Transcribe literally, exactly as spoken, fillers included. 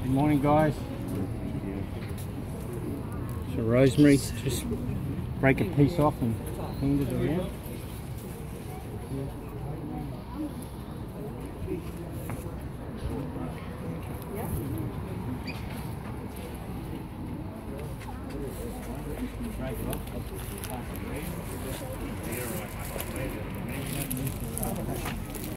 Good morning, guys. So rosemary, just break a piece off and hand it around. Break it off.